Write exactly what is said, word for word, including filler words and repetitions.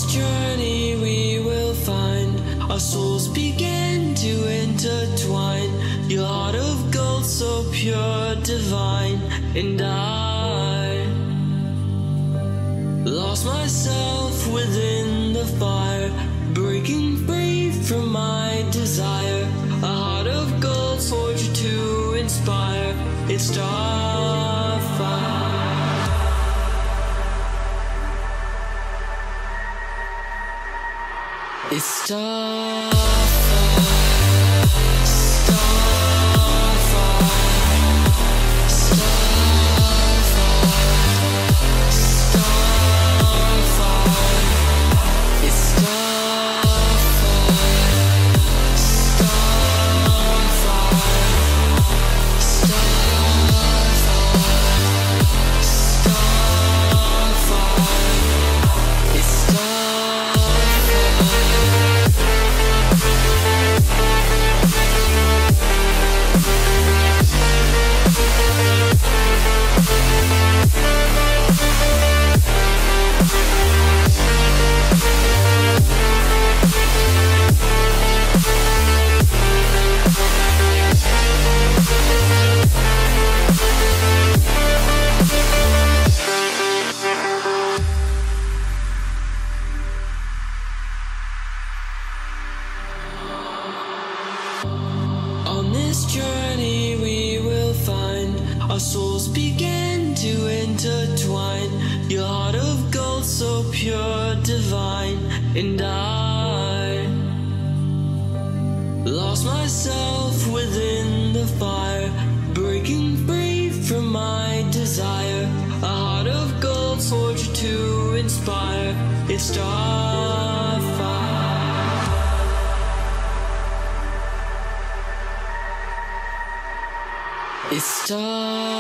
this journey we will find our souls begin to intertwine. Your heart of gold, so pure, divine. And I lost myself within the fire, breaking free from my desire. A heart of gold, forged to inspire. It's Starfire. It's Starfire. On this journey we will find our souls begin to intertwine. Your heart of gold, so pure, divine. And I lost myself within the fire, breaking free from my desire. A heart of gold, forged to inspire. It's Starfire. It's Starfire.